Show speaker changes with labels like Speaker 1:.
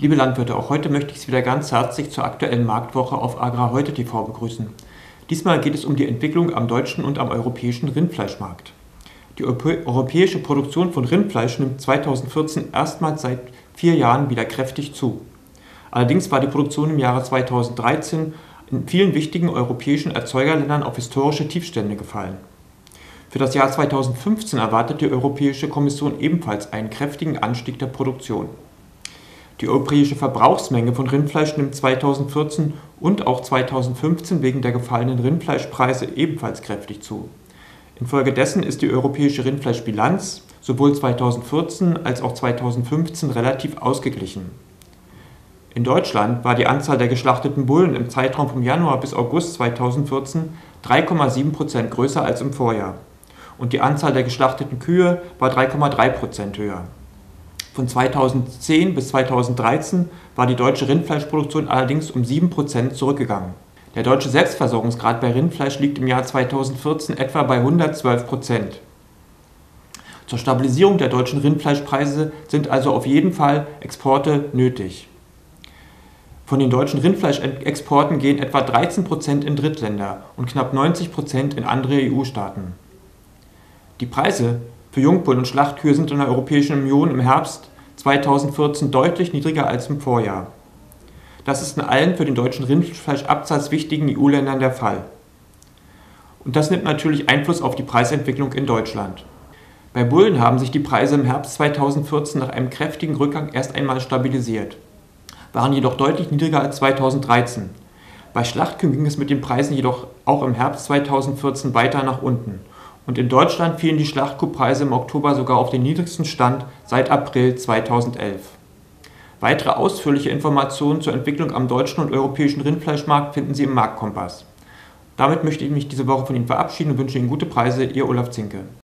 Speaker 1: Liebe Landwirte, auch heute möchte ich Sie wieder ganz herzlich zur aktuellen Marktwoche auf Agrarheute TV begrüßen. Diesmal geht es um die Entwicklung am deutschen und am europäischen Rindfleischmarkt. Die europäische Produktion von Rindfleisch nimmt 2014 erstmals seit 4 Jahren wieder kräftig zu. Allerdings war die Produktion im Jahre 2013 in vielen wichtigen europäischen Erzeugerländern auf historische Tiefstände gefallen. Für das Jahr 2015 erwartet die Europäische Kommission ebenfalls einen kräftigen Anstieg der Produktion. Die europäische Verbrauchsmenge von Rindfleisch nimmt 2014 und auch 2015 wegen der gefallenen Rindfleischpreise ebenfalls kräftig zu. Infolgedessen ist die europäische Rindfleischbilanz sowohl 2014 als auch 2015 relativ ausgeglichen. In Deutschland war die Anzahl der geschlachteten Bullen im Zeitraum vom Januar bis August 2014 3,7% größer als im Vorjahr und die Anzahl der geschlachteten Kühe war 3,3% höher. Von 2010 bis 2013 war die deutsche Rindfleischproduktion allerdings um 7% zurückgegangen. Der deutsche Selbstversorgungsgrad bei Rindfleisch liegt im Jahr 2014 etwa bei 112%. Zur Stabilisierung der deutschen Rindfleischpreise sind also auf jeden Fall Exporte nötig. Von den deutschen Rindfleischexporten gehen etwa 13% in Drittländer und knapp 90% in andere EU-Staaten. Die Preise für Jungbullen und Schlachtkühe sind in der Europäischen Union im Herbst 2014 deutlich niedriger als im Vorjahr. Das ist in allen für den deutschen Rindfleischabsatz wichtigen EU-Ländern der Fall. Und das nimmt natürlich Einfluss auf die Preisentwicklung in Deutschland. Bei Bullen haben sich die Preise im Herbst 2014 nach einem kräftigen Rückgang erst einmal stabilisiert, waren jedoch deutlich niedriger als 2013. Bei Schlachtkühen ging es mit den Preisen jedoch auch im Herbst 2014 weiter nach unten. Und in Deutschland fielen die Schlachtkuhpreise im Oktober sogar auf den niedrigsten Stand seit April 2011. Weitere ausführliche Informationen zur Entwicklung am deutschen und europäischen Rindfleischmarkt finden Sie im Marktkompass. Damit möchte ich mich diese Woche von Ihnen verabschieden und wünsche Ihnen gute Preise, Ihr Olaf Zinke.